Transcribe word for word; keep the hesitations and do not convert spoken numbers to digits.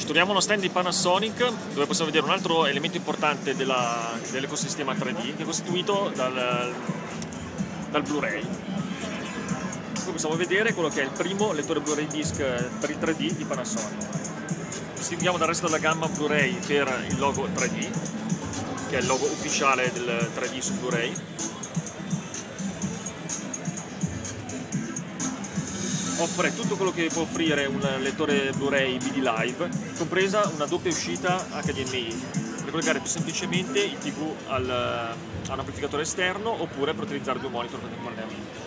Ci troviamo allo stand di Panasonic, dove possiamo vedere un altro elemento importante dell'ecosistema tre D, che è costituito dal, dal Blu-ray. Qui possiamo vedere quello che è il primo lettore Blu-ray disc per il tre D di Panasonic. Distinguiamo dal resto della gamma Blu-ray per il logo tre D, che è il logo ufficiale del tre D su Blu-ray. Offre tutto quello che può offrire un lettore Blu-ray V D Live, compresa una doppia uscita H D M I, per collegare più semplicemente il tivù al, a un amplificatore esterno oppure per utilizzare due monitor contemporaneamente.